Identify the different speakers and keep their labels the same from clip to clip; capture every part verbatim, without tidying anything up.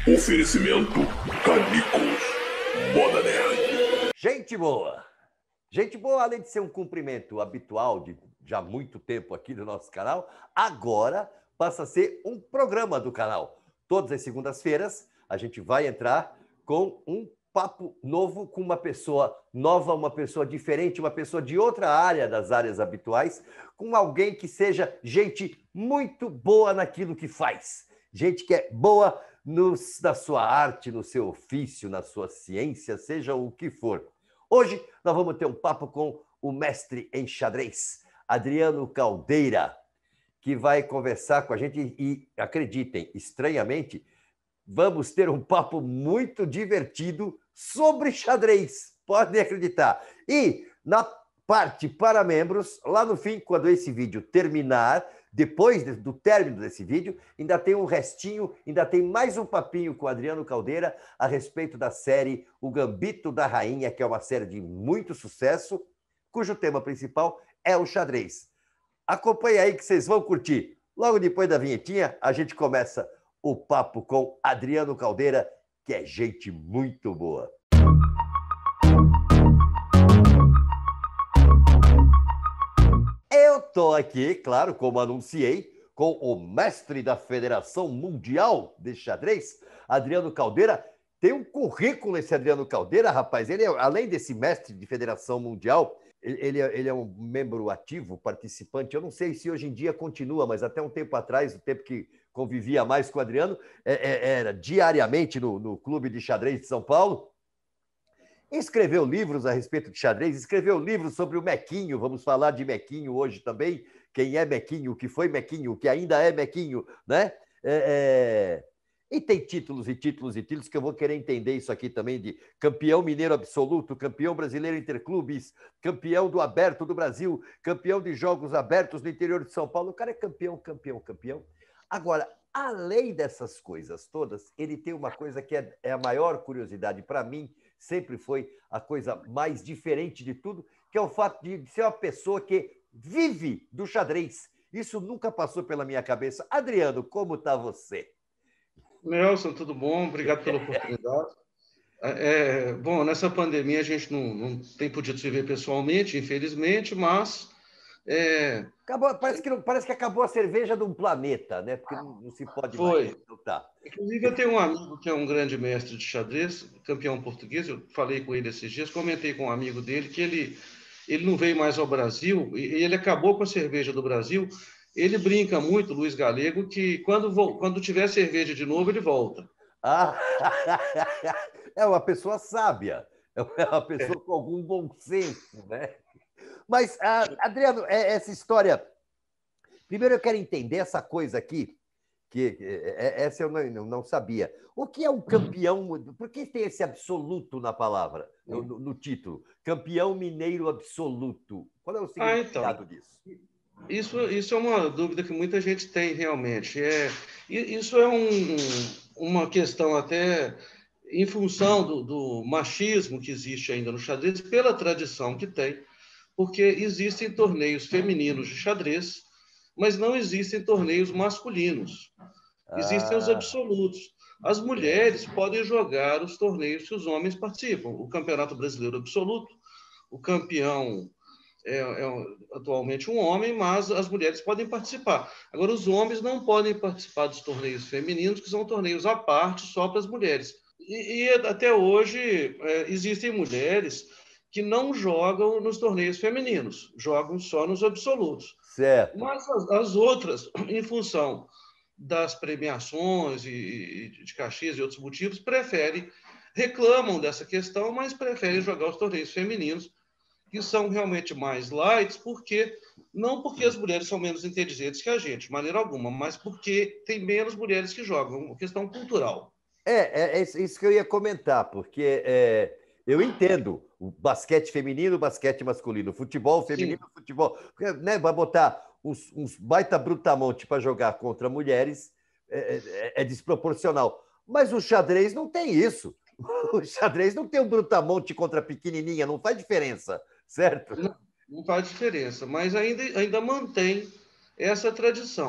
Speaker 1: Oferecimento Canicos Moda Nerd.
Speaker 2: Gente boa! Gente boa, além de ser um cumprimento habitual de já muito tempo aqui no nosso canal, agora passa a ser um programa do canal. Todas as segundas-feiras a gente vai entrar com um papo novo com uma pessoa nova, uma pessoa diferente, uma pessoa de outra área das áreas habituais, com alguém que seja gente muito boa naquilo que faz. Gente que é boa no, na sua arte, no seu ofício, na sua ciência, seja o que for. Hoje nós vamos ter um papo com o mestre em xadrez, Adriano Caldeira, que vai conversar com a gente e, acreditem, estranhamente, vamos ter um papo muito divertido sobre xadrez, podem acreditar. E na parte para membros, lá no fim, quando esse vídeo terminar, depois do término desse vídeo, ainda tem um restinho, ainda tem mais um papinho com o Adriano Caldeira a respeito da série O Gambito da Rainha, que é uma série de muito sucesso, cujo tema principal é o xadrez. Acompanhe aí que vocês vão curtir. Logo depois da vinhetinha, a gente começa o papo com Adriano Caldeira, que é gente muito boa. Eu estou aqui, claro, como anunciei, com o mestre da Federação Mundial de Xadrez, Adriano Caldeira. Tem um currículo esse Adriano Caldeira, rapaz. Ele, é, além desse mestre de Federação Mundial, ele é, ele é um membro ativo, participante. Eu não sei se hoje em dia continua, mas até um tempo atrás, o tempo que convivia mais com o Adriano, é, é, era diariamente no, no Clube de Xadrez de São Paulo. Escreveu livros a respeito de xadrez, escreveu livros sobre o Mequinho, vamos falar de Mequinho hoje também, quem é Mequinho, o que foi Mequinho, o que ainda é Mequinho, né? É, é... E tem títulos e títulos e títulos que eu vou querer entender isso aqui também, de campeão mineiro absoluto, campeão brasileiro interclubes, campeão do Aberto do Brasil, campeão de jogos abertos no interior de São Paulo. O cara é campeão, campeão, campeão. Agora, além dessas coisas todas, ele tem uma coisa que é, é a maior curiosidade para mim, sempre foi a coisa mais diferente de tudo, que é o fato de ser uma pessoa que vive do xadrez. Isso nunca passou pela minha cabeça. Adriano, como está você?
Speaker 3: Nelson, tudo bom? Obrigado pela oportunidade. É, bom, nessa pandemia a gente não, não tem podido se ver pessoalmente, infelizmente, mas... É...
Speaker 2: Acabou, parece, que, parece que acabou a cerveja de um planeta, né? Porque não, não se pode
Speaker 3: Foi.
Speaker 2: mais. Então, tá.
Speaker 3: Inclusive, eu tenho um amigo que é um grande mestre de xadrez, campeão português. Eu falei com ele esses dias, comentei com um amigo dele que ele, ele não veio mais ao Brasil e ele acabou com a cerveja do Brasil. Ele brinca muito, Luiz Galego, que quando, quando tiver cerveja de novo, ele volta.
Speaker 2: Ah, é uma pessoa sábia, é uma pessoa com algum bom senso, né? Mas, Adriano, essa história... Primeiro eu quero entender essa coisa aqui, que essa eu não, não sabia. O que é um campeão? Por que tem esse absoluto na palavra, no, no título? Campeão mineiro absoluto. Qual é o significado ah, então, disso?
Speaker 3: Isso, isso é uma dúvida que muita gente tem, realmente. É, isso é um, uma questão até em função do, do machismo que existe ainda no xadrez, pela tradição que tem, porque existem torneios femininos de xadrez, mas não existem torneios masculinos. Existem ah. os absolutos. As mulheres podem jogar os torneios que os homens participam. O Campeonato Brasileiro Absoluto, o campeão é, é atualmente um homem, mas as mulheres podem participar. Agora, os homens não podem participar dos torneios femininos, que são torneios à parte, só para as mulheres. E, e até hoje é, existem mulheres que não jogam nos torneios femininos, jogam só nos absolutos.
Speaker 2: Certo.
Speaker 3: Mas as, as outras, em função das premiações e, e de caxias e outros motivos, preferem, reclamam dessa questão, mas preferem jogar os torneios femininos, que são realmente mais light, porque, não porque as mulheres são menos inteligentes que a gente, de maneira alguma, mas porque tem menos mulheres que jogam, uma questão cultural.
Speaker 2: É, é, é isso que eu ia comentar, porque... É... Eu entendo o basquete feminino, o basquete masculino, o futebol feminino, o futebol... Né, vai botar uns, uns baita brutamonte para jogar contra mulheres é, é, é desproporcional. Mas o xadrez não tem isso. O xadrez não tem um brutamonte contra pequenininha, não faz diferença, certo?
Speaker 3: Não, não faz diferença, mas ainda, ainda mantém essa tradição.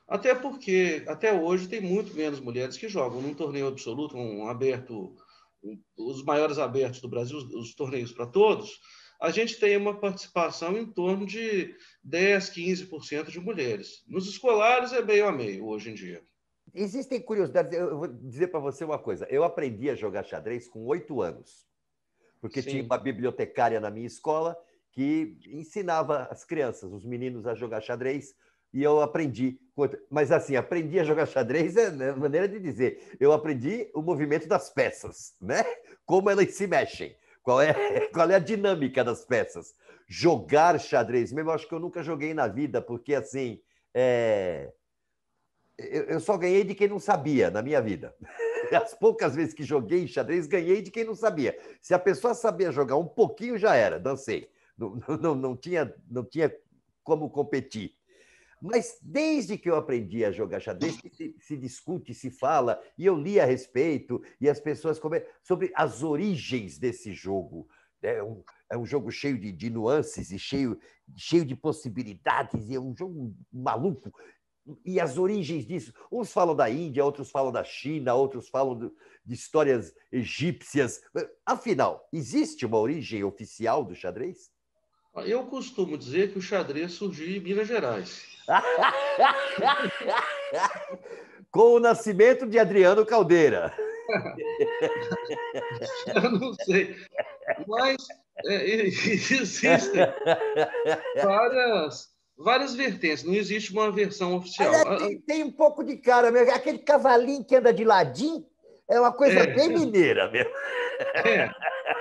Speaker 3: Até porque, até hoje, tem muito menos mulheres que jogam num torneio absoluto, um aberto, um, os maiores abertos do Brasil, os, os torneios para todos, a gente tem uma participação em torno de dez, quinze por cento de mulheres. Nos escolares é meio a meio, hoje em dia.
Speaker 2: Existem curiosidades. Eu vou dizer para você uma coisa. Eu aprendi a jogar xadrez com oito anos, porque
Speaker 3: Sim.
Speaker 2: tinha uma bibliotecária na minha escola que ensinava as crianças, os meninos, a jogar xadrez, e eu aprendi. Mas, assim, aprendi a jogar xadrez é maneira de dizer. Eu aprendi o movimento das peças, né? Como elas se mexem, qual é, qual é a dinâmica das peças. Jogar xadrez mesmo, eu acho que eu nunca joguei na vida, porque, assim, é... eu só ganhei de quem não sabia na minha vida. As poucas vezes que joguei xadrez, ganhei de quem não sabia. Se a pessoa sabia jogar um pouquinho, já era, dancei. Não, não, não, tinha, não tinha como competir. Mas desde que eu aprendi a jogar xadrez, se, se discute, se fala, e eu li a respeito, e as pessoas comentam sobre as origens desse jogo. É um, é um jogo cheio de, de nuances e cheio, cheio de possibilidades, e é um jogo maluco. E as origens disso. Uns falam da Índia, outros falam da China, outros falam de, de histórias egípcias. Afinal, existe uma origem oficial do xadrez?
Speaker 3: Eu costumo dizer que o xadrez surgiu em Minas Gerais.
Speaker 2: Com o nascimento de Adriano Caldeira.
Speaker 3: Eu não sei, mas é, existem várias, várias vertentes, não existe uma versão oficial.
Speaker 2: Aliás, tem, tem um pouco de cara mesmo. Aquele cavalinho que anda de ladinho é uma coisa
Speaker 3: É.
Speaker 2: bem mineira mesmo.
Speaker 3: É,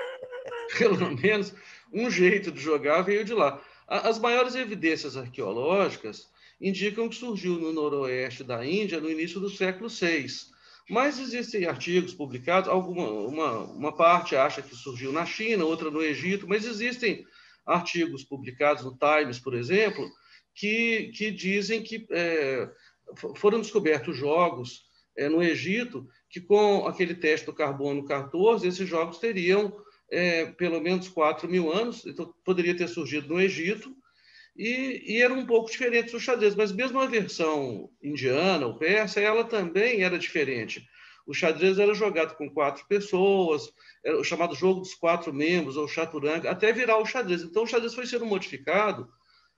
Speaker 3: pelo menos um jeito de jogar veio de lá. As maiores evidências arqueológicas indicam que surgiu no noroeste da Índia no início do século seis. Mas existem artigos publicados, alguma, uma, uma parte acha que surgiu na China, outra no Egito, mas existem artigos publicados no Times, por exemplo, que, que dizem que é, foram descobertos jogos é, no Egito que, com aquele teste do carbono quatorze, esses jogos teriam é, pelo menos quatro mil anos, então poderia ter surgido no Egito, e, e era um pouco diferente do xadrez, mas mesmo a versão indiana, ou persa, ela também era diferente. O xadrez era jogado com quatro pessoas, era o chamado jogo dos quatro membros, ou chaturanga, até virar o xadrez. Então o xadrez foi sendo modificado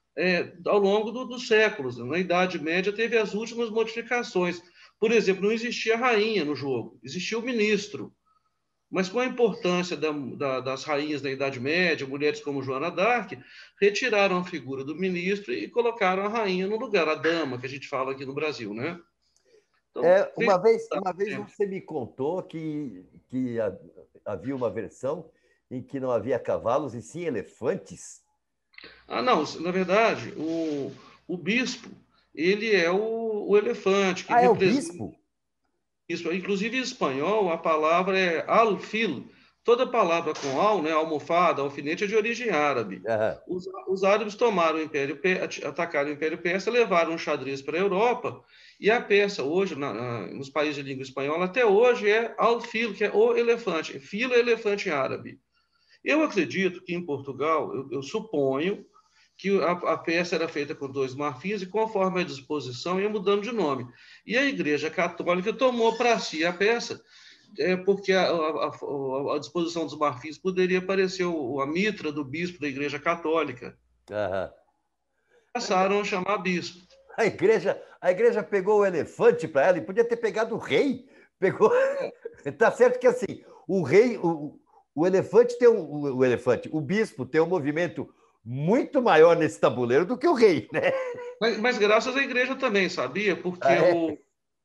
Speaker 3: é, ao longo do, dos séculos. Na Idade Média teve as últimas modificações. Por exemplo, não existia rainha no jogo, existia o ministro. Mas com a importância da, da, das rainhas da Idade Média, mulheres como Joana d'Arc, retiraram a figura do ministro e colocaram a rainha no lugar, a dama, que a gente fala aqui no Brasil, né? Então,
Speaker 2: É, uma vez, uma vez você me contou que, que havia uma versão em que não havia cavalos e sim elefantes.
Speaker 3: Ah, não, na verdade, o, o bispo, ele é o, o elefante. Que
Speaker 2: ah, é o
Speaker 3: representa...
Speaker 2: bispo?
Speaker 3: Isso, inclusive em espanhol, a palavra é alfil. Toda palavra com al, né, almofada, alfinete, é de origem árabe.
Speaker 2: Uhum.
Speaker 3: Os, os árabes tomaram o Império, atacaram o Império Persa, levaram o xadrez para a Europa, e a persa, hoje, na, na, nos países de língua espanhola, até hoje é alfil, que é o elefante. Filo é elefante em árabe. Eu acredito que em Portugal, eu, eu suponho que a, a peça era feita com dois marfins e, conforme a disposição, ia mudando de nome. E a Igreja Católica tomou para si a peça, é, porque a, a, a disposição dos marfins poderia parecer o, a mitra do bispo da Igreja Católica.
Speaker 2: Uhum.
Speaker 3: Passaram a chamar bispo.
Speaker 2: A igreja, a igreja pegou o elefante para ela e podia ter pegado o rei. Pegou. É. Tá certo que assim, o rei, o, o elefante tem um, o, o elefante, o bispo tem um movimento muito maior nesse tabuleiro do que o rei, né?
Speaker 3: Mas, mas graças à igreja também, sabia? Porque ah, é? o,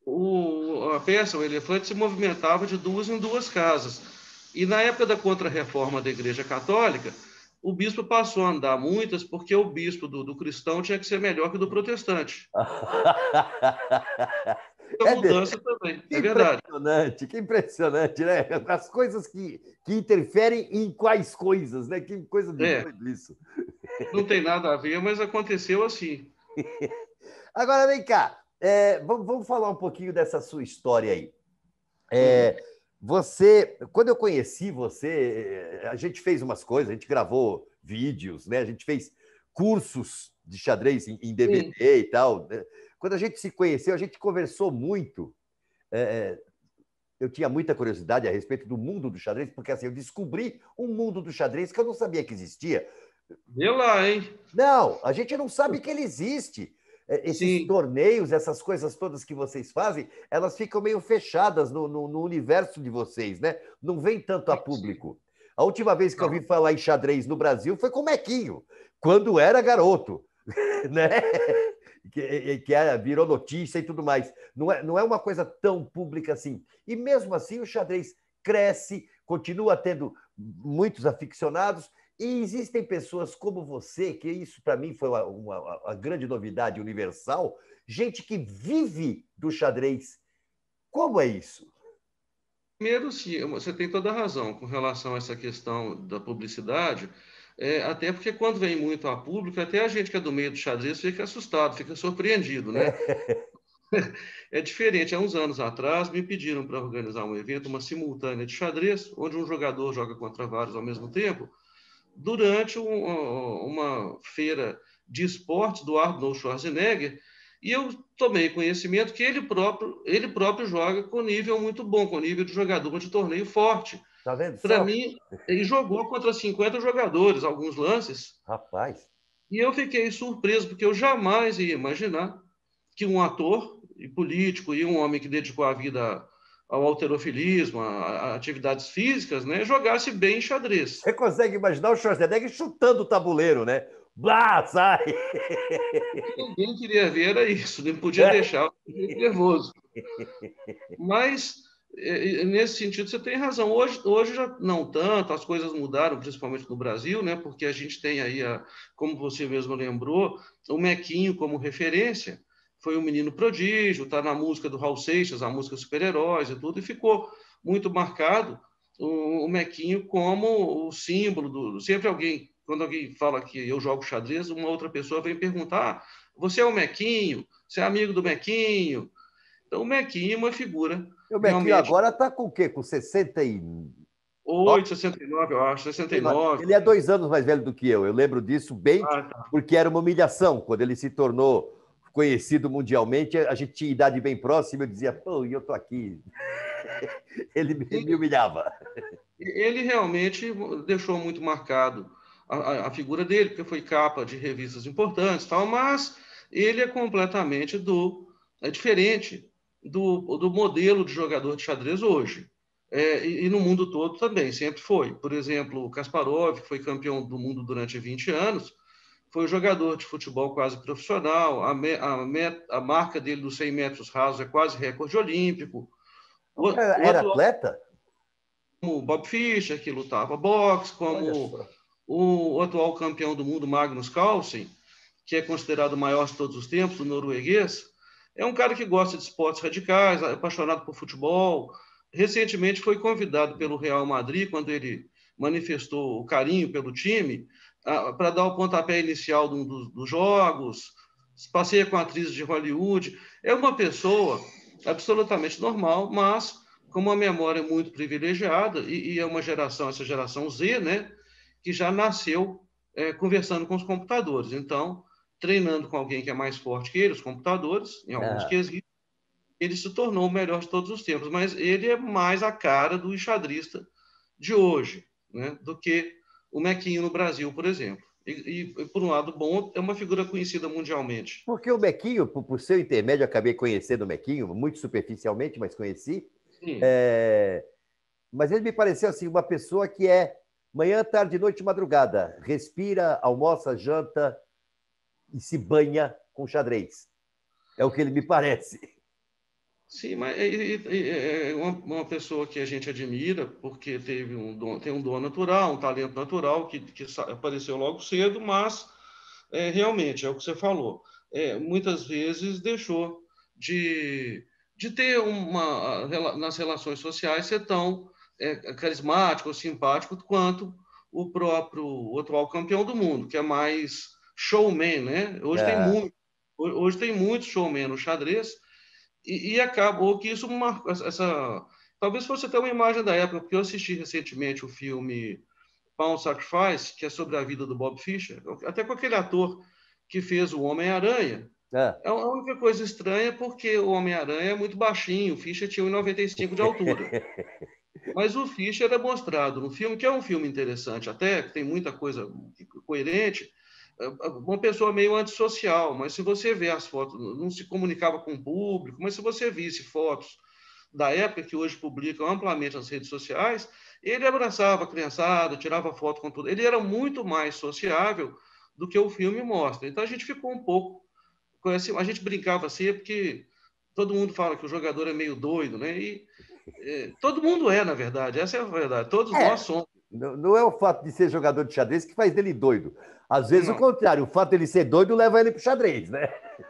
Speaker 3: o, a peça, o elefante, se movimentava de duas em duas casas. E na época da Contra-Reforma da Igreja Católica, o bispo passou a andar muitas porque o bispo do, do cristão tinha que ser melhor que o do protestante. É mudança também,
Speaker 2: que
Speaker 3: é verdade.
Speaker 2: Impressionante, que impressionante, né? As coisas que, que interferem em quais coisas, né? Que coisa de
Speaker 3: é.
Speaker 2: doido isso.
Speaker 3: Não tem nada a ver, mas aconteceu assim.
Speaker 2: Agora, vem cá, é, vamos, vamos falar um pouquinho dessa sua história aí. É, você, quando eu conheci você, a gente fez umas coisas, a gente gravou vídeos, né? A gente fez cursos de xadrez em, em D V D Sim. e tal. quando a gente se conheceu, a gente conversou muito. É, eu tinha muita curiosidade a respeito do mundo do xadrez, porque assim, eu descobri um mundo do xadrez que eu não sabia que existia.
Speaker 3: Vê lá, hein?
Speaker 2: Não, a gente não sabe que ele existe. Esses
Speaker 3: Sim.
Speaker 2: torneios, essas coisas todas que vocês fazem, elas ficam meio fechadas no, no, no universo de vocês, né? Não vem tanto a público. A última vez que eu ouvi falar em xadrez no Brasil foi com o Mequinho, quando era garoto, né? Que, que era, virou notícia e tudo mais. Não é, não é uma coisa tão pública assim. E mesmo assim o xadrez cresce, continua tendo muitos aficionados, e existem pessoas como você, que isso para mim foi uma, uma, uma grande novidade universal, gente que vive do xadrez. Como é isso?
Speaker 3: Primeiro, sim, você tem toda a razão com relação a essa questão da publicidade, é, até porque quando vem muito a público, até a gente que é do meio do xadrez fica assustado, fica surpreendido, né? É diferente. Há uns anos atrás, me pediram para organizar um evento, uma simultânea de xadrez, onde um jogador joga contra vários ao mesmo tempo, durante um, uma feira de esportes do Arnold Schwarzenegger, e eu tomei conhecimento que ele próprio, ele próprio joga com nível muito bom, com nível de jogador de torneio forte.
Speaker 2: Tá vendo
Speaker 3: Para
Speaker 2: só?
Speaker 3: mim, ele jogou contra cinquenta jogadores, alguns lances,
Speaker 2: Rapaz.
Speaker 3: e eu fiquei surpreso, porque eu jamais ia imaginar que um ator e político e um homem que dedicou a vida ao halterofilismo, a, a atividades físicas, né, jogasse bem xadrez.
Speaker 2: Você consegue imaginar o Schwarzenegger chutando o tabuleiro, né? Blá, sai!
Speaker 3: Ninguém queria ver era isso, nem podia deixar, nervoso. Mas, nesse sentido, você tem razão. Hoje, hoje já não tanto, as coisas mudaram, principalmente no Brasil, né? Porque a gente tem aí, a, como você mesmo lembrou, o Mequinho como referência. Foi um menino prodígio, está na música do Raul Seixas, a música Super-Heróis e tudo, e ficou muito marcado o, o Mequinho como o símbolo do... Sempre alguém, quando alguém fala que eu jogo xadrez, uma outra pessoa vem perguntar: ah, você é o Mequinho? Você é amigo do Mequinho? Então, o Mequinho é uma figura
Speaker 2: E o Mequinho
Speaker 3: realmente...
Speaker 2: agora está com o quê? Com sessenta e
Speaker 3: oito, sessenta e nove, eu acho, sessenta e nove.
Speaker 2: Ele é dois anos mais velho do que eu. Eu lembro disso bem,
Speaker 3: Ah, tá.
Speaker 2: porque era uma humilhação. Quando ele se tornou conhecido mundialmente, a gente tinha idade bem próxima, eu dizia, pô, e eu tô aqui. Ele me humilhava.
Speaker 3: Ele realmente deixou muito marcado a, a, a figura dele, porque foi capa de revistas importantes, tal, mas ele é completamente do é diferente do, do modelo de jogador de xadrez hoje. É, e, e no mundo todo também, sempre foi. Por exemplo, o Kasparov, que foi campeão do mundo durante vinte anos, foi jogador de futebol quase profissional, a, me, a, met, a marca dele dos cem metros rasos é quase recorde olímpico. O, o
Speaker 2: Era
Speaker 3: atual,
Speaker 2: atleta?
Speaker 3: como o Bob Fischer, que lutava boxe, como o, o atual campeão do mundo, Magnus Carlsen, que é considerado o maior de todos os tempos, o norueguês, é um cara que gosta de esportes radicais, é apaixonado por futebol. Recentemente foi convidado pelo Real Madrid, quando ele manifestou o carinho pelo time, para dar o pontapé inicial de um dos, dos jogos, passeia com atrizes de Hollywood. É uma pessoa absolutamente normal, mas com uma memória muito privilegiada, e, e é uma geração, essa geração Z, né, que já nasceu é, conversando com os computadores. Então, treinando com alguém que é mais forte que ele, os computadores, em alguns
Speaker 2: Ah.
Speaker 3: quesitos, ele se tornou o melhor de todos os tempos. Mas ele é mais a cara do enxadrista de hoje, né, do que o Mequinho no Brasil, por exemplo. E, e, por um lado bom, é uma figura conhecida mundialmente.
Speaker 2: Porque o Mequinho, por, por seu intermédio, eu acabei conhecendo o Mequinho, muito superficialmente, mas conheci. É... Mas ele me pareceu assim, uma pessoa que é manhã, tarde, noite, madrugada. Respira, almoça, janta e se banha com xadrez. É o que ele me parece.
Speaker 3: Sim, mas é, é uma, uma pessoa que a gente admira, porque teve um dom, tem um dom natural, um talento natural, que, que apareceu logo cedo, mas é, realmente, é o que você falou, é, muitas vezes deixou de, de ter uma, nas relações sociais, ser tão é, carismático ou simpático quanto o próprio o atual campeão do mundo, que é mais showman, né? Hoje,
Speaker 2: É.
Speaker 3: tem, muito, hoje tem muito showman no xadrez. E, e acabou que isso marcou essa. Talvez fosse até uma imagem da época, porque eu assisti recentemente o filme Pawn Sacrifice, que é sobre a vida do Bob Fischer, até com aquele ator que fez o Homem-Aranha.
Speaker 2: É.
Speaker 3: É a única coisa estranha porque o Homem-Aranha é muito baixinho, o Fischer tinha um e noventa e cinco de altura. Mas o Fischer é mostrado no filme, que é um filme interessante até, que tem muita coisa coerente, uma pessoa meio antissocial, mas se você vê as fotos, não se comunicava com o público, mas se você visse fotos da época que hoje publicam amplamente nas redes sociais, ele abraçava a criançada, tirava foto com tudo. Ele era muito mais sociável do que o filme mostra. Então a gente ficou um pouco... A gente brincava assim, porque todo mundo fala que o jogador é meio doido, né? E é, todo mundo é, na verdade, essa é a verdade. Todos nós
Speaker 2: É,
Speaker 3: somos.
Speaker 2: não não é o fato de ser jogador de xadrez que faz dele doido. Às vezes o
Speaker 3: Não.
Speaker 2: contrário, o fato dele ser doido leva ele para o xadrez, né?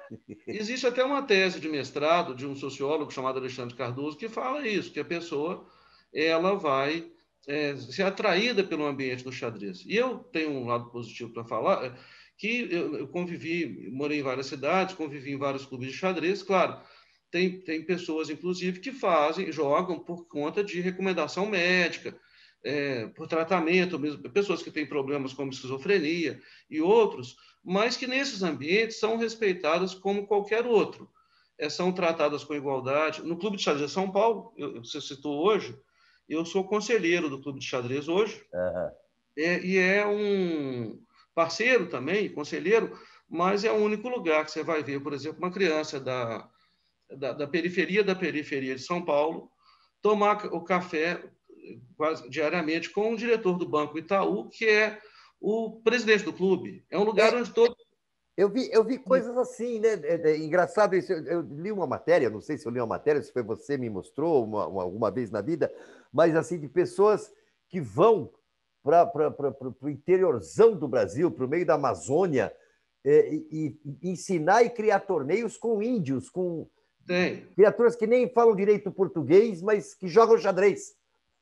Speaker 3: Existe até uma tese de mestrado de um sociólogo chamado Alexandre Cardoso que fala isso, que a pessoa ela vai é, ser atraída pelo ambiente do xadrez. E eu tenho um lado positivo para falar, é, que eu, eu convivi, morei em várias cidades, convivi em vários clubes de xadrez, claro. Tem, tem pessoas, inclusive, que fazem, jogam por conta de recomendação médica, é, por tratamento, mesmo, pessoas que têm problemas como esquizofrenia e outros, mas que nesses ambientes são respeitadas como qualquer outro. É, são tratadas com igualdade. No Clube de Xadrez de São Paulo, eu, você citou hoje, eu sou conselheiro do Clube de Xadrez hoje,
Speaker 2: Uhum.
Speaker 3: é, e é um parceiro também, conselheiro, mas é o único lugar que você vai ver, por exemplo, uma criança da, da, da periferia da periferia de São Paulo tomar o café quase diariamente com o diretor do Banco Itaú, que é o presidente do clube. É um lugar
Speaker 2: É,
Speaker 3: onde todos...
Speaker 2: eu vi, eu vi coisas assim, né? É, é engraçado isso. Eu, eu li uma matéria, não sei se eu li uma matéria, se foi você me mostrou uma, uma, alguma vez na vida, mas assim, de pessoas que vão para o interiorzão do Brasil, para o meio da Amazônia, é, e, e ensinar e criar torneios com índios, com
Speaker 3: Tem.
Speaker 2: criaturas que nem falam direito português, mas que jogam xadrez.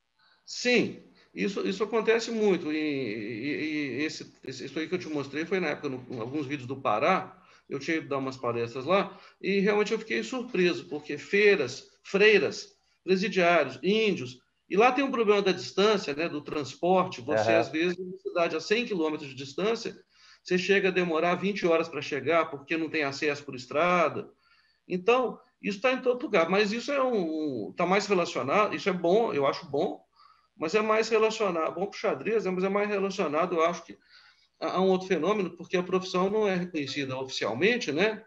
Speaker 3: Sim, isso, isso acontece muito. E, e, e esse, isso aí que eu te mostrei foi na época, no, em alguns vídeos do Pará, eu tinha ido dar umas palestras lá, e realmente eu fiquei surpreso, porque feiras, freiras, presidiários, índios, e lá tem um problema da distância, né, do transporte. Você, às
Speaker 2: Uhum.
Speaker 3: vezes, em uma cidade a cem quilômetros de distância, você chega a demorar vinte horas para chegar, porque não tem acesso por estrada. Então, isso está em todo lugar, mas isso é um, está mais relacionado, isso é bom, eu acho bom, mas é mais relacionado, bom para o xadrez, né, mas é mais relacionado, eu acho que, a, a um outro fenômeno, porque a profissão não é reconhecida oficialmente, né?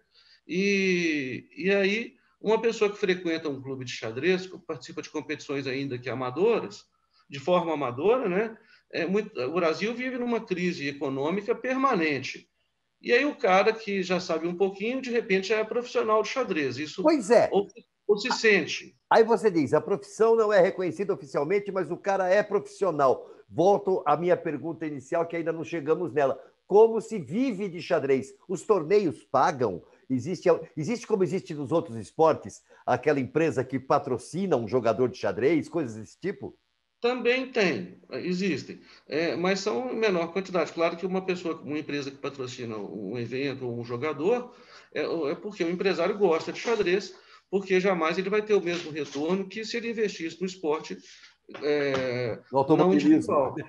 Speaker 3: E, e aí, uma pessoa que frequenta um clube de xadrez, que participa de competições ainda que amadoras, de forma amadora, né? É muito, o Brasil vive numa crise econômica permanente. E aí o cara que já sabe um pouquinho, de repente é profissional de xadrez. Isso
Speaker 2: Pois é.
Speaker 3: ou, ou se sente.
Speaker 2: Aí você diz, a profissão não é reconhecida oficialmente, mas o cara é profissional. Volto à minha pergunta inicial, que ainda não chegamos nela. Como se vive de xadrez? Os torneios pagam? Existe, existe como existe nos outros esportes, aquela empresa que patrocina um jogador de xadrez, coisas desse tipo?
Speaker 3: Também tem, existem, é, mas são em menor quantidade. Claro que uma pessoa, uma empresa que patrocina um evento ou um jogador, é, é porque o empresário gosta de xadrez, porque jamais ele vai ter o mesmo retorno que se ele investisse no esporte é,
Speaker 2: No
Speaker 3: não
Speaker 2: automobilismo.
Speaker 3: individual.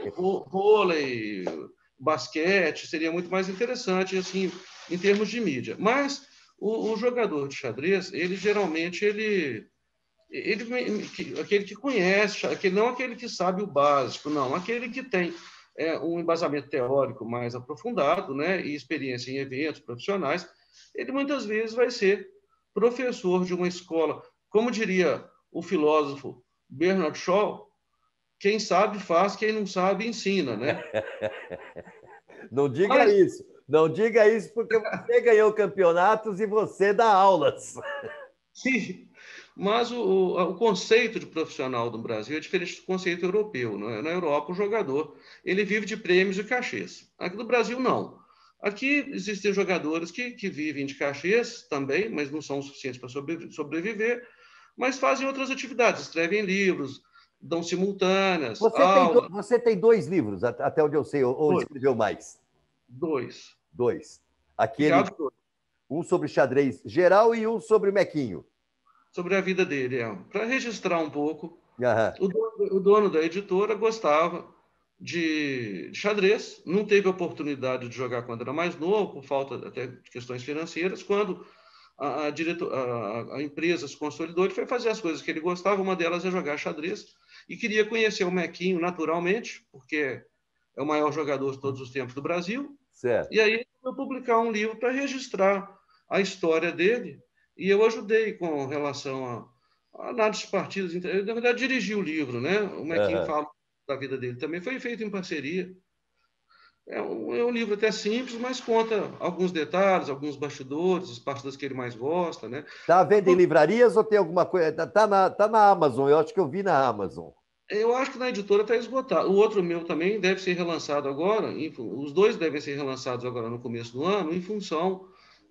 Speaker 3: Vôlei, basquete, seria muito mais interessante assim, em termos de mídia. Mas o, o jogador de xadrez, ele geralmente ele ele, aquele que conhece, aquele, não aquele que sabe o básico, não, aquele que tem é, um embasamento teórico mais aprofundado, né, e experiência em eventos profissionais, ele muitas vezes vai ser professor de uma escola. Como diria o filósofo Bernard Shaw, quem sabe faz, quem não sabe ensina, né?
Speaker 2: Não diga
Speaker 3: Mas,
Speaker 2: isso. Não diga isso porque você ganhou campeonatos e você dá aulas.
Speaker 3: sim, mas o, o, o conceito de profissional do Brasil é diferente do conceito europeu. Não é? Na Europa, o jogador ele vive de prêmios e cachês. Aqui no Brasil, não. Aqui existem jogadores que, que vivem de cachês também, mas não são suficientes para sobreviver, mas fazem outras atividades, escrevem livros, dão simultâneas,
Speaker 2: Você tem, do,
Speaker 3: aulas.
Speaker 2: você tem dois livros, até onde eu sei, ou, ou
Speaker 3: Dois.
Speaker 2: escreveu mais?
Speaker 3: Dois.
Speaker 2: Dois. Aquele,
Speaker 3: Obrigado,
Speaker 2: um sobre xadrez geral e um sobre Mequinho.
Speaker 3: sobre a vida dele. É. Para registrar um pouco.
Speaker 2: Aham.
Speaker 3: O dono, o dono da editora gostava de xadrez, não teve oportunidade de jogar quando era mais novo, por falta até de questões financeiras. Quando a, a, diretor, a, a empresa se consolidou, ele foi fazer as coisas que ele gostava, uma delas é jogar xadrez, e queria conhecer o Mequinho naturalmente, porque é o maior jogador de todos os tempos do Brasil,
Speaker 2: Certo.
Speaker 3: e aí ele foi publicar um livro para registrar a história dele, e eu ajudei com relação a, a análise de partidas. Eu, na verdade, dirigi o livro, né? O Mequinho
Speaker 2: Aham.
Speaker 3: fala da vida dele também, foi feito em parceria. É um, é um livro até simples, mas conta alguns detalhes, alguns bastidores, as partidas que ele mais gosta, né?
Speaker 2: Está à venda em livrarias ou tem alguma coisa? Está na, tá na Amazon, eu acho que eu vi na Amazon.
Speaker 3: Eu acho que na editora está esgotado. O outro meu também deve ser relançado agora, os dois devem ser relançados agora no começo do ano, em função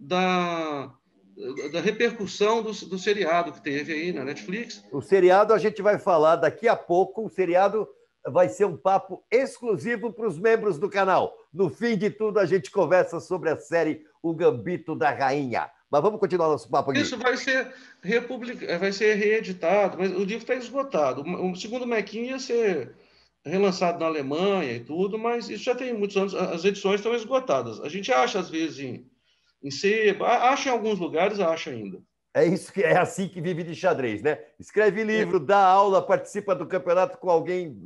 Speaker 3: da, da repercussão do, do seriado que teve aí na Netflix.
Speaker 2: O seriado a gente vai falar daqui a pouco. O seriado vai ser um papo exclusivo para os membros do canal. No fim de tudo, a gente conversa sobre a série O Gambito da Rainha. Mas vamos continuar nosso papo aqui.
Speaker 3: Isso vai ser, republic... vai ser reeditado, mas o livro está esgotado. O segundo Mequinho ia ser relançado na Alemanha e tudo, mas isso já tem muitos anos. As edições estão esgotadas. A gente acha, às vezes, em, em sebo, acha em alguns lugares, acha ainda.
Speaker 2: É isso que é assim que vive de xadrez, né? Escreve livro, dá aula, participa do campeonato com alguém.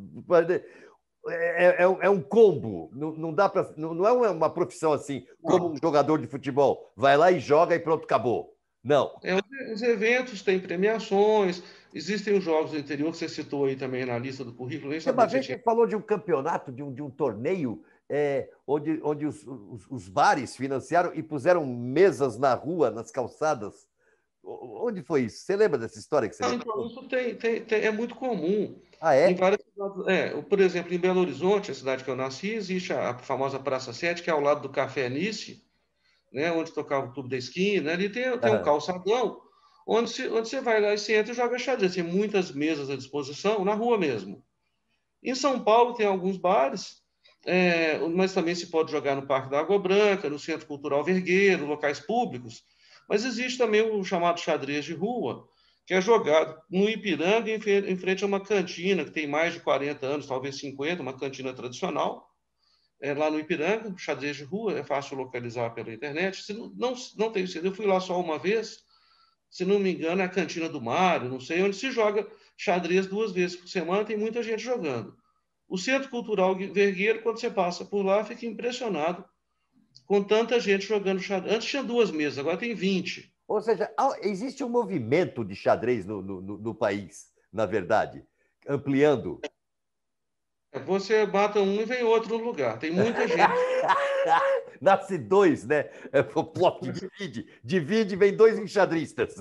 Speaker 2: É, é, é um combo. Não, não dá para. Não, não é uma profissão assim, como um jogador de futebol. Vai lá e joga e pronto, acabou. Não.
Speaker 3: É, os eventos têm premiações, existem os jogos do interior que você citou aí também na lista do currículo. Nem sabia
Speaker 2: Uma
Speaker 3: que
Speaker 2: vez
Speaker 3: você
Speaker 2: você
Speaker 3: tinha...
Speaker 2: falou de um campeonato, de um, de um torneio, é, onde, onde os, os, os bares financiaram e puseram mesas na rua, nas calçadas. Onde foi isso? Você lembra dessa história que você
Speaker 3: Não,
Speaker 2: me
Speaker 3: então,
Speaker 2: contou?
Speaker 3: isso tem, tem, tem- é muito comum.
Speaker 2: Ah,
Speaker 3: Em
Speaker 2: é?
Speaker 3: várias cidades. É, por exemplo, em Belo Horizonte, a cidade que eu nasci, existe a, a famosa Praça Sete, que é ao lado do Café Nice, né, onde tocava o Clube da Esquina. Ali tem, tem um
Speaker 2: Aham.
Speaker 3: calçadão, onde, se, onde você vai lá e você entra e joga xadrez. Tem muitas mesas à disposição, na rua mesmo. Em São Paulo tem alguns bares, é, mas também se pode jogar no Parque da Água Branca, no Centro Cultural Vergueiro, locais públicos. Mas existe também o chamado xadrez de rua, que é jogado no Ipiranga, em frente a uma cantina que tem mais de quarenta anos, talvez cinquenta, uma cantina tradicional. É, lá no Ipiranga, xadrez de rua, é fácil localizar pela internet. Se não, não, não tenho certeza, eu fui lá só uma vez, se não me engano, é a Cantina do Mário, não sei, onde se joga xadrez duas vezes por semana, tem muita gente jogando. O Centro Cultural Vergueiro, quando você passa por lá, fica impressionado com tanta gente jogando xadrez. Antes tinha duas mesas, agora tem vinte.
Speaker 2: Ou seja, existe um movimento de xadrez no, no, no país, na verdade, ampliando.
Speaker 3: Você mata um e vem outro no lugar. Tem muita gente.
Speaker 2: Nasce dois, né? É, o plot divide. Divide, vem dois enxadristas.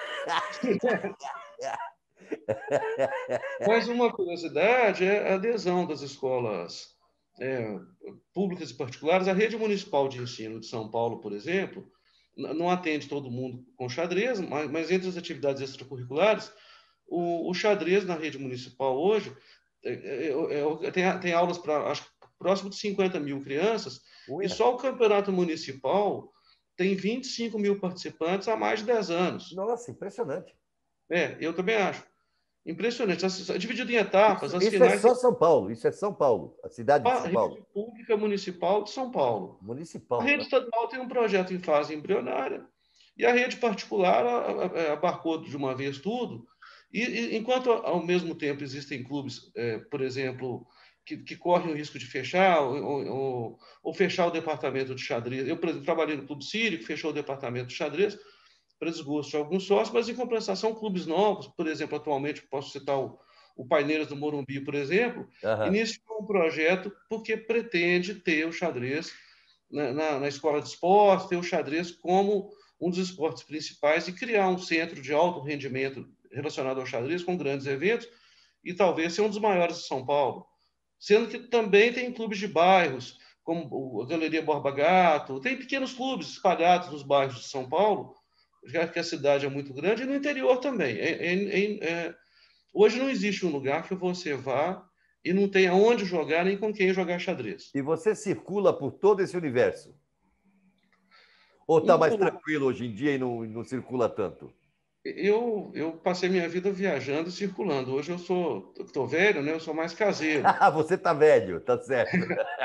Speaker 3: Mas uma curiosidade é a adesão das escolas é, públicas e particulares. A rede municipal de ensino de São Paulo, por exemplo, não atende todo mundo com xadrez, mas, mas entre as atividades extracurriculares, o, o xadrez na rede municipal hoje é, é, é, tem, tem aulas para, acho que próximo de cinquenta mil crianças,
Speaker 2: Ué.
Speaker 3: E só o campeonato municipal tem vinte e cinco mil participantes há mais de dez anos.
Speaker 2: Nossa, impressionante.
Speaker 3: É, eu também acho. Impressionante. Dividido em etapas,
Speaker 2: Isso,
Speaker 3: as
Speaker 2: isso é
Speaker 3: finais...
Speaker 2: só São Paulo, isso é São Paulo, a cidade de
Speaker 3: A
Speaker 2: São
Speaker 3: rede
Speaker 2: Paulo.
Speaker 3: pública municipal de São Paulo. A
Speaker 2: Municipal,
Speaker 3: rede
Speaker 2: né?
Speaker 3: estadual tem um projeto em fase embrionária e a rede particular abarcou de uma vez tudo. E, e enquanto ao mesmo tempo existem clubes, é, por exemplo, que, que correm o risco de fechar ou, ou, ou fechar o departamento de xadrez. Eu, por exemplo, trabalhei no Clube Sírio, que fechou o departamento de xadrez para desgosto de alguns sócios, mas em compensação clubes novos, por exemplo, atualmente posso citar o o Paineiras do Morumbi, por exemplo,
Speaker 2: Aham.
Speaker 3: iniciou um projeto porque pretende ter o xadrez na, na, na escola de esportes, ter o xadrez como um dos esportes principais e criar um centro de alto rendimento relacionado ao xadrez com grandes eventos e talvez ser um dos maiores de São Paulo. Sendo que também tem clubes de bairros, como a Galeria Borba Gato, tem pequenos clubes espalhados nos bairros de São Paulo, já que a cidade é muito grande, e no interior também. É, é, é, Hoje não existe um lugar que você vá e não tenha onde jogar nem com quem jogar xadrez.
Speaker 2: E você circula por todo esse universo? Ou está mais tranquilo hoje em dia e não, não circula tanto?
Speaker 3: Eu, eu passei minha vida viajando e circulando. Hoje eu sou, estou velho, né? Eu sou mais caseiro.
Speaker 2: Ah, você tá velho, tá certo.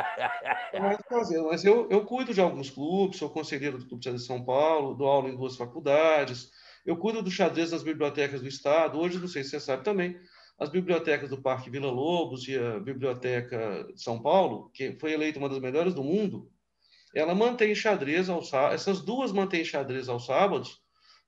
Speaker 3: Sou mais caseiro, mas eu, eu cuido de alguns clubes, sou conselheiro do Clube de Xadrez de São Paulo, dou aula em duas faculdades, eu cuido do xadrez nas bibliotecas do Estado. Hoje, não sei se você sabe também, as bibliotecas do Parque Vila Lobos e a Biblioteca de São Paulo, que foi eleita uma das melhores do mundo, ela mantém xadrez aos sábados, essas duas mantêm xadrez aos sábados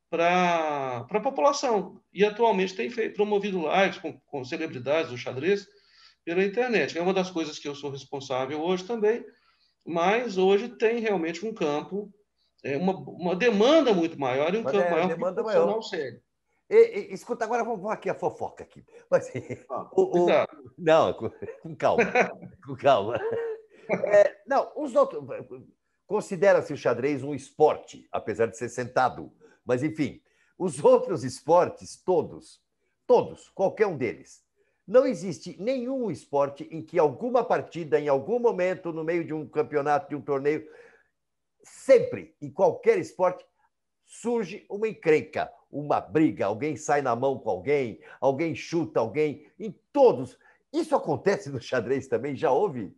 Speaker 3: para a população. E atualmente tem feito, promovido lives com, com celebridades do xadrez pela internet. É uma das coisas que eu sou responsável hoje também, mas hoje tem realmente um campo, é, uma, uma demanda muito maior e um
Speaker 2: Mas
Speaker 3: campo
Speaker 2: é
Speaker 3: maior que o
Speaker 2: demanda maior.
Speaker 3: profissional sério.
Speaker 2: E, e, escuta, agora vamos aqui a fofoca aqui. Mas,
Speaker 3: Ah,
Speaker 2: o, o,
Speaker 3: cuidado.
Speaker 2: não, com, com calma, com calma. É, não, os outros. Considera-se o xadrez um esporte, apesar de ser sentado. Mas, enfim, os outros esportes, todos, todos, qualquer um deles, não existe nenhum esporte em que alguma partida, em algum momento, no meio de um campeonato, de um torneio, sempre, em qualquer esporte, surge uma encrenca, uma briga, alguém sai na mão com alguém, alguém chuta alguém, em todos. Isso acontece no xadrez também? Já houve?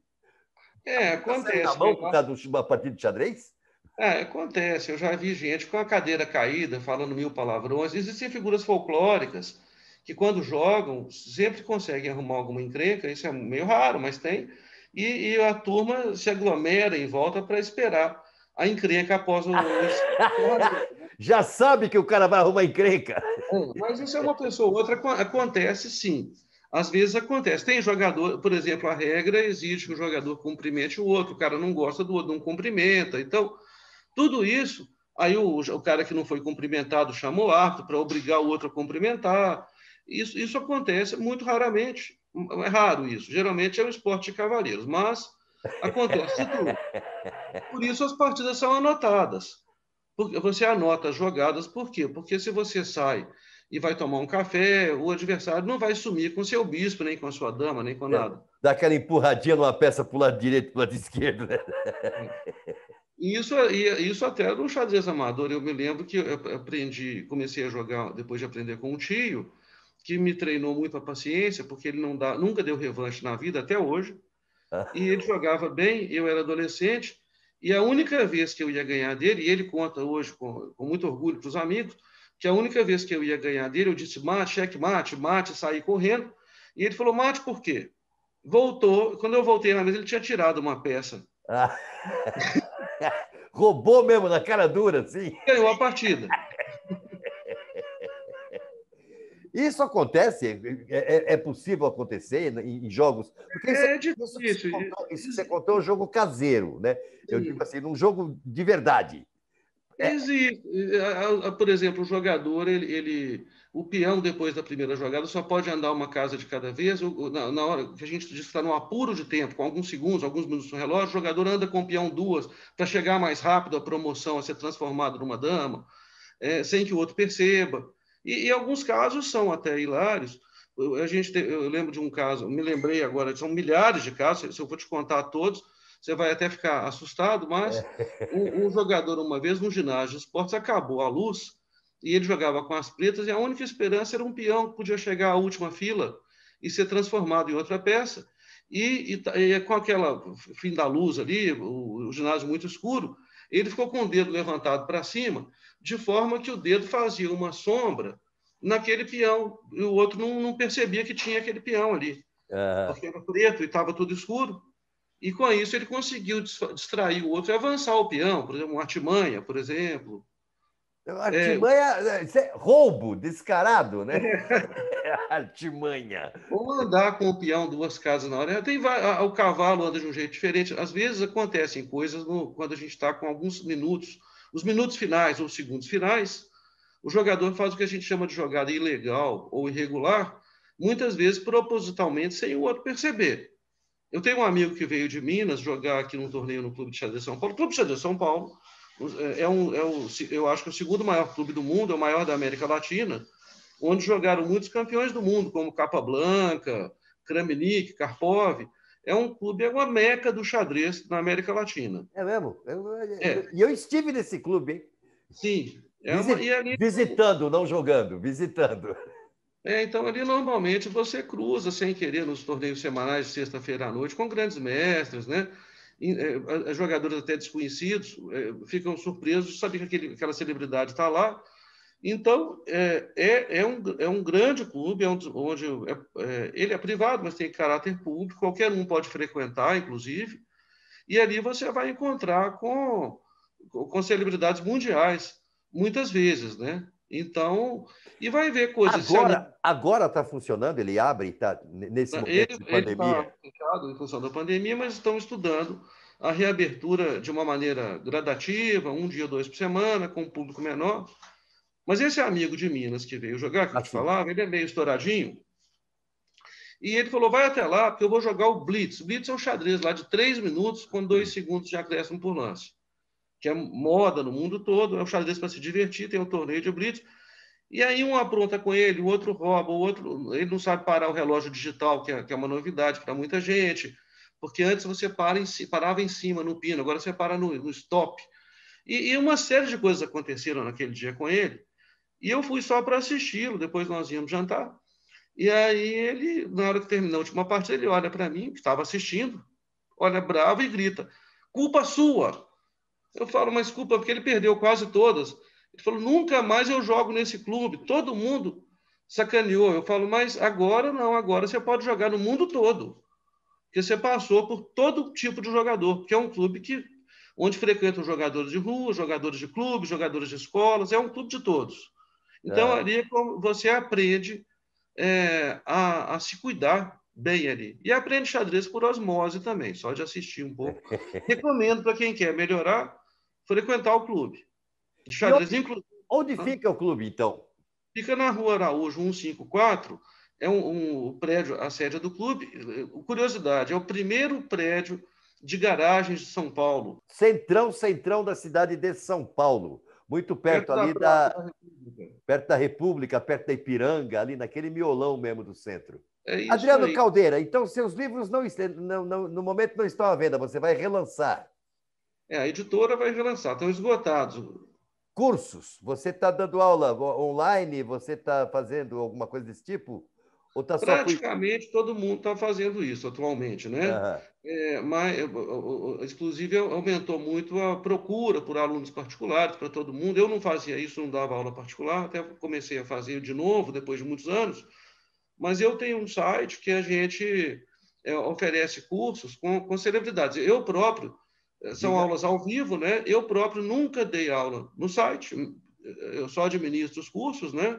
Speaker 3: É,
Speaker 2: Já saiu na
Speaker 3: acontece.
Speaker 2: mão por causa de uma partida de xadrez?
Speaker 3: É, acontece. Eu já vi gente com a cadeira caída, falando mil palavrões. Existem figuras folclóricas que, quando jogam, sempre conseguem arrumar alguma encrenca. Isso é meio raro, mas tem. E, e a turma se aglomera em volta para esperar a encrenca após o, o encerramento.
Speaker 2: Já sabe que o cara vai arrumar encrenca.
Speaker 3: É, mas isso é uma pessoa ou outra. Acontece sim. Às vezes acontece. Tem jogador, por exemplo, a regra exige que o jogador cumprimente o outro. O cara não gosta do outro, não cumprimenta. Então, tudo isso, aí o, o cara que não foi cumprimentado chamou o árbitro para obrigar o outro a cumprimentar. Isso, isso acontece muito raramente. É raro isso. Geralmente é um esporte de cavalheiros, mas acontece tudo. Por isso as partidas são anotadas. Porque você anota as jogadas, por quê? Porque se você sai e vai tomar um café, o adversário não vai sumir com seu bispo, nem com a sua dama, nem com nada.
Speaker 2: Dá aquela empurradinha numa peça para o lado direito e para o lado esquerdo, né?
Speaker 3: E isso, isso até no xadrez amador. Eu me lembro que eu aprendi, comecei a jogar depois de aprender com um tio, que me treinou muito a paciência, porque ele não dá, nunca deu revanche na vida até hoje. E ele jogava bem, eu era adolescente, e a única vez que eu ia ganhar dele, e ele conta hoje com, com muito orgulho para os amigos, que a única vez que eu ia ganhar dele, eu disse mate, cheque mate, mate, saí correndo. E ele falou, mate por quê? Voltou, quando eu voltei na mesa, ele tinha tirado uma peça.
Speaker 2: Ah. Roubou mesmo, na cara dura, assim.
Speaker 3: Ganhou a partida.
Speaker 2: Isso acontece? É, é possível acontecer em, em jogos? Porque isso,
Speaker 3: É
Speaker 2: isso,
Speaker 3: difícil.
Speaker 2: que você contou, isso que você contou é um jogo caseiro, né? Eu
Speaker 3: Sim.
Speaker 2: digo assim, num jogo de verdade.
Speaker 3: Existe. Por exemplo, o jogador, ele, ele, o peão, depois da primeira jogada, só pode andar uma casa de cada vez. Na, na hora que a gente diz que está num apuro de tempo, com alguns segundos, alguns minutos no relógio, o jogador anda com o peão duas para chegar mais rápido à promoção, a ser transformado numa dama, é, sem que o outro perceba. E, e alguns casos são até hilários. A gente, eu lembro de um caso, me lembrei agora, são milhares de casos, se eu for te contar todos, você vai até ficar assustado, mas um, um jogador, uma vez no ginásio de esportes, acabou a luz e ele jogava com as pretas e a única esperança era um peão que podia chegar à última fila e ser transformado em outra peça. E, e, e com aquela fim da luz ali, o, o ginásio muito escuro, ele ficou com o dedo levantado para cima, de forma que o dedo fazia uma sombra naquele peão e o outro não, não percebia que tinha aquele peão ali, porque era preto e estava tudo escuro. E com isso ele conseguiu distrair o outro e avançar o peão, por exemplo, uma artimanha, por exemplo.
Speaker 2: Artimanha, é... roubo descarado, né? Artimanha.
Speaker 3: Ou andar com o peão duas casas na hora. Tem, o cavalo anda de um jeito diferente. Às vezes acontecem coisas no, quando a gente está com alguns minutos, os minutos finais ou segundos finais, o jogador faz o que a gente chama de jogada ilegal ou irregular, muitas vezes propositalmente, sem o outro perceber. Eu tenho um amigo que veio de Minas jogar aqui num torneio no Clube de Xadrez São Paulo. O Clube de Xadrez São Paulo é, um, é o, eu acho que é o segundo maior clube do mundo, é o maior da América Latina, onde jogaram muitos campeões do mundo, como Capablanca, Kramnik, Karpov. É um clube, é uma meca do xadrez na América Latina.
Speaker 2: É mesmo? E eu,
Speaker 3: é.
Speaker 2: eu, eu estive nesse clube, hein?
Speaker 3: Sim. É uma, e ali,
Speaker 2: visitando, não jogando, visitando.
Speaker 3: É, então, ali normalmente você cruza sem querer nos torneios semanais de sexta-feira à noite com grandes mestres, né? E, é, jogadores até desconhecidos é, ficam surpresos de saber que aquele, aquela celebridade está lá. Então, é, é, é, um, é um grande clube, é um, onde é, é, ele é privado, mas tem caráter público, qualquer um pode frequentar, inclusive, e ali você vai encontrar com, com celebridades mundiais, muitas vezes, né? Então, e vai ver coisas.
Speaker 2: Agora agora está funcionando, ele abre, está nesse momento
Speaker 3: Ele
Speaker 2: de
Speaker 3: ele está
Speaker 2: pandemia.
Speaker 3: fechado em função da pandemia, mas estão estudando a reabertura de uma maneira gradativa, um dia, dois por semana, com um público menor. Mas esse amigo de Minas que veio jogar, que eu te
Speaker 2: Assim,
Speaker 3: falava, ele é meio estouradinho. E ele falou: vai até lá, porque eu vou jogar o Blitz. O Blitz é um xadrez lá de três minutos, com dois segundos de acréscimo por lance, que é moda no mundo todo. É um xadrez para se divertir, tem um torneio de Blitz. E aí um apronta com ele, o outro rouba, o outro. Ele não sabe parar o relógio digital, que é, que é uma novidade para muita gente, porque antes você para em, parava em cima, no pino, agora você para no, no stop. E, e uma série de coisas aconteceram naquele dia com ele. E eu fui só para assisti-lo, depois nós íamos jantar. E aí ele, na hora que terminou a última partida, ele olha para mim, que estava assistindo, olha bravo e grita: culpa sua! Eu falo: mas culpa, porque ele perdeu quase todas. Ele falou: nunca mais eu jogo nesse clube, todo mundo sacaneou. Eu falo: mas agora não, agora você pode jogar no mundo todo, porque você passou por todo tipo de jogador, porque é um clube que, onde frequentam jogadores de rua, jogadores de clube, jogadores de escolas, é um clube de todos. Então,
Speaker 2: é.
Speaker 3: ali é como você aprende é, a, a se cuidar bem ali. E aprende xadrez por osmose também, só de assistir um pouco. Recomendo para quem quer melhorar, frequentar o clube. De
Speaker 2: E
Speaker 3: xadrez,
Speaker 2: onde,
Speaker 3: inclusive,
Speaker 2: onde fica o clube, então?
Speaker 3: fica na Rua Araújo cento e cinquenta e quatro, é um, um prédio, a sede do clube. Curiosidade, é o primeiro prédio de garagens de São Paulo.
Speaker 2: Centrão, centrão da cidade de São Paulo. Muito perto,
Speaker 3: Perto da
Speaker 2: ali
Speaker 3: Praça
Speaker 2: da,
Speaker 3: da República.
Speaker 2: perto da República, perto da Ipiranga, ali naquele miolão mesmo do centro.
Speaker 3: É isso
Speaker 2: Adriano
Speaker 3: aí.
Speaker 2: Caldeira, então seus livros não, não, não, no momento não estão à venda, você vai relançar.
Speaker 3: É, a editora vai relançar, estão esgotados.
Speaker 2: Cursos, você está dando aula online, você está fazendo alguma coisa desse tipo? Ou está só...
Speaker 3: Praticamente todo mundo está fazendo isso atualmente, né?
Speaker 2: Uhum.
Speaker 3: É, mas, inclusive, aumentou muito a procura por alunos particulares para todo mundo. Eu não fazia isso, não dava aula particular, até comecei a fazer de novo depois de muitos anos. Mas eu tenho um site que a gente é, oferece cursos com, com celebridades. Eu próprio, são
Speaker 2: Diga.
Speaker 3: aulas ao vivo, né? Eu próprio nunca dei aula no site, eu só administro os cursos, né?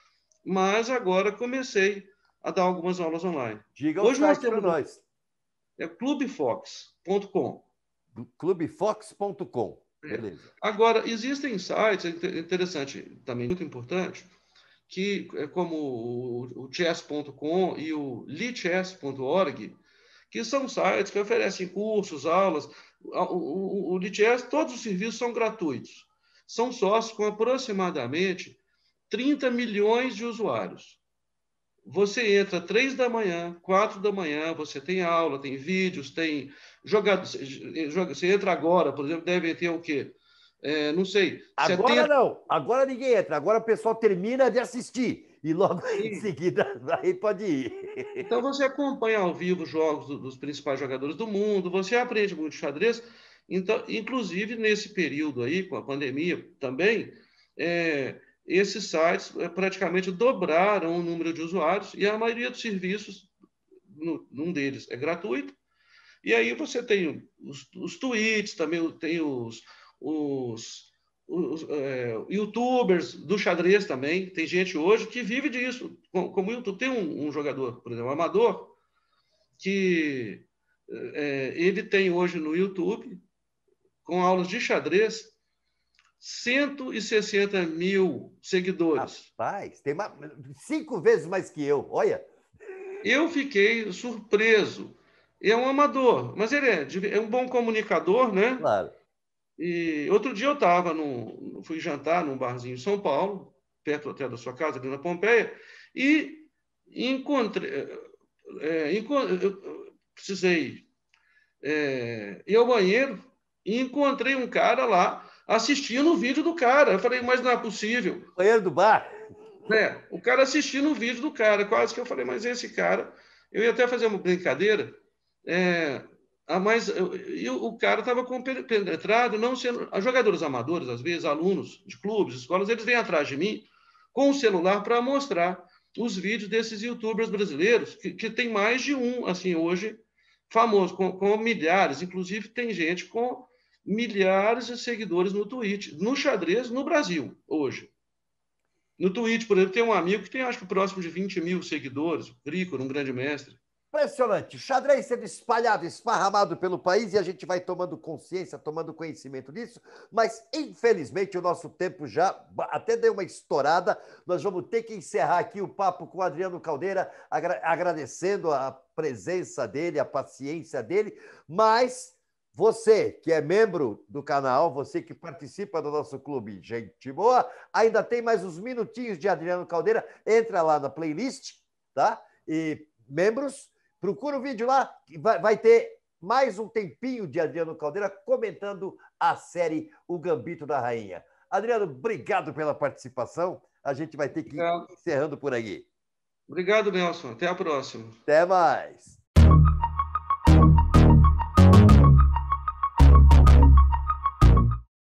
Speaker 3: Mas agora comecei a dar algumas aulas online.
Speaker 2: Diga o
Speaker 3: Hoje nós
Speaker 2: site para
Speaker 3: temos um,
Speaker 2: nós.
Speaker 3: é clubefox ponto com.
Speaker 2: clubefox ponto com.
Speaker 3: É.
Speaker 2: Beleza.
Speaker 3: Agora, existem sites, é interessante, também muito importante, que é como o, o chess ponto com e o lichess ponto org, que são sites que oferecem cursos, aulas. O, o, o Lichess, todos os serviços são gratuitos. São sócios com aproximadamente trinta milhões de usuários. Você entra três da manhã, quatro da manhã, você tem aula, tem vídeos, tem jogadores. Você entra agora, por exemplo, deve ter o quê? É, não sei.
Speaker 2: Agora
Speaker 3: setenta...
Speaker 2: não, agora ninguém entra, agora o pessoal termina de assistir e logo Sim. em seguida aí pode ir.
Speaker 3: Então você acompanha ao vivo os jogos dos principais jogadores do mundo, você aprende muito xadrez. Então, inclusive nesse período aí, com a pandemia também, é, esses sites praticamente dobraram o número de usuários e a maioria dos serviços, no, num deles, é gratuito. E aí você tem os, os tweets, também tem os, os, os é, youtubers do xadrez também. Tem gente hoje que vive disso. Como YouTube, tem um, um jogador, por exemplo, um amador, que é, ele tem hoje no YouTube, com aulas de xadrez, cento e sessenta mil seguidores.
Speaker 2: Rapaz, tem uma, cinco vezes mais que eu, olha.
Speaker 3: Eu fiquei surpreso. É um amador, mas ele é, é um bom comunicador, né?
Speaker 2: Claro.
Speaker 3: E outro dia eu estava, fui jantar num barzinho em São Paulo, perto até da sua casa, ali na Pompeia, e encontrei... É, encontrei eu precisei é, ir ao banheiro e encontrei um cara lá assistindo o vídeo do cara. Eu falei, mas não é possível.
Speaker 2: Banheiro do bar.
Speaker 3: É, o cara assistindo o vídeo do cara. Quase que eu falei, mas esse cara... Eu ia até fazer uma brincadeira, é, a mais, eu, eu, o cara estava penetrado, não sendo... Os jogadores amadores, às vezes, alunos de clubes, escolas, eles vêm atrás de mim com o celular para mostrar os vídeos desses youtubers brasileiros, que, que tem mais de um, assim, hoje, famoso, com, com milhares. Inclusive, tem gente com milhares de seguidores no Twitch, no xadrez, no Brasil, hoje. No Twitch, por exemplo, tem um amigo que tem, acho que, próximo de vinte mil seguidores, o Crico, um grande mestre.
Speaker 2: Impressionante. O xadrez sendo espalhado, esparramado pelo país e a gente vai tomando consciência, tomando conhecimento disso, mas infelizmente o nosso tempo já até deu uma estourada. Nós vamos ter que encerrar aqui o papo com o Adriano Caldeira, agra agradecendo a presença dele, a paciência dele, mas você que é membro do canal, você que participa do nosso clube Gente Boa, ainda tem mais uns minutinhos de Adriano Caldeira, entra lá na playlist, tá? E membros, procura o vídeo lá, vai, vai ter mais um tempinho de Adriano Caldeira comentando a série O Gambito da Rainha. Adriano, obrigado pela participação. A gente vai ter que ir encerrando por aqui.
Speaker 3: Obrigado, Nelson. Até a próxima.
Speaker 2: Até mais.